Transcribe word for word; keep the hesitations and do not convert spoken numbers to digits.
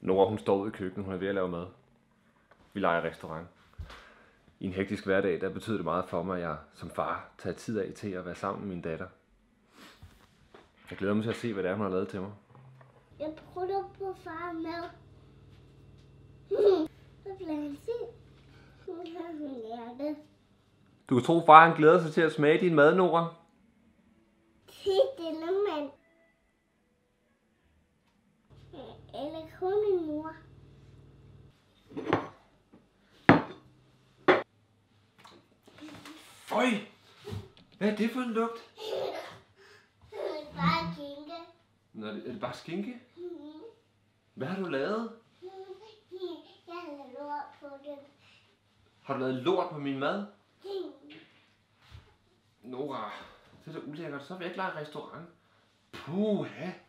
Nora, hun står ude i køkkenet, hun er ved at lave mad. Vi leger restaurant. I en hektisk hverdag, der betyder det meget for mig, at jeg som far tager tid af til at være sammen med min datter. Jeg glæder mig til at se, hvad det er, hun har lavet til mig. Jeg prøver på far mad. Så bliver han se. Nu har hun lært det. Du kan tro, far han glæder sig til at smage din mad, Nora. Se denne mand. Eller kun min mor. Øj! Hvad er det for en lugt? Det er bare skinke. Nå, er det bare skinke? Hvad har du lavet? Jeg har lavet lort på den. Har du lavet lort på min mad? Nora, det er da ulækkert. Så vil jeg ikke lege restaurant. Puha!